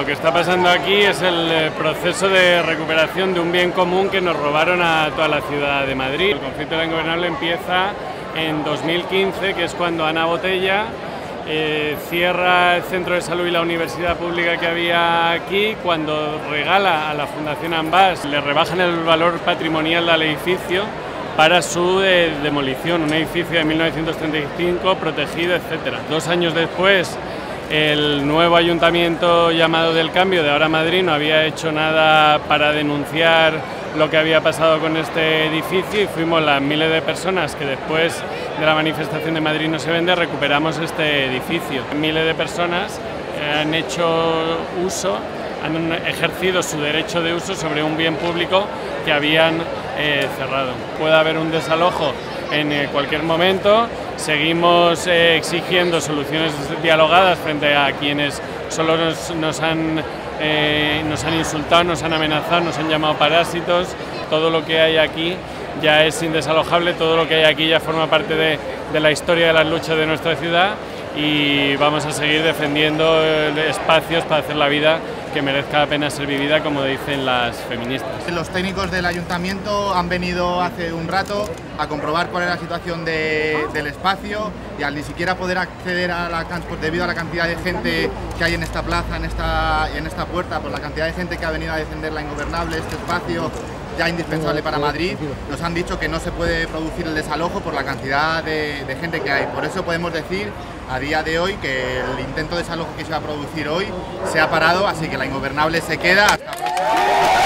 que está pasando aquí es el proceso de recuperación de un bien común que nos robaron a toda la ciudad de Madrid. El conflicto de la Ingobernable empieza en 2015, que es cuando Ana Botella cierra el centro de salud y la universidad pública que había aquí, cuando regala a la Fundación Ambas, le rebajan el valor patrimonial al edificio para su demolición, un edificio de 1935 protegido, etc. 2 años después, el nuevo ayuntamiento llamado del Cambio, de ahora Madrid, no había hecho nada para denunciar lo que había pasado con este edificio y fuimos las miles de personas que después de la manifestación de Madrid no se vende, recuperamos este edificio. Miles de personas han hecho uso, han ejercido su derecho de uso sobre un bien público que habían cerrado. Puede haber un desalojo en cualquier momento. Seguimos exigiendo soluciones dialogadas frente a quienes solo nos han insultado, nos han amenazado, nos han llamado parásitos. Todo lo que hay aquí ya es indesalojable, todo lo que hay aquí ya forma parte de la historia de las luchas de nuestra ciudad y vamos a seguir defendiendo espacios para hacer la vida que merezca la pena ser vivida, como dicen las feministas. Los técnicos del ayuntamiento han venido hace un rato a comprobar cuál es la situación del espacio y al ni siquiera poder acceder debido a la cantidad de gente que hay en esta plaza, en esta puerta, por la cantidad de gente que ha venido a defender la Ingobernable, este espacio ya indispensable para Madrid, nos han dicho que no se puede producir el desalojo por la cantidad de gente que hay. Por eso podemos decir a día de hoy que el intento de desalojo que se va a producir hoy se ha parado, así que la Ingobernable se queda hasta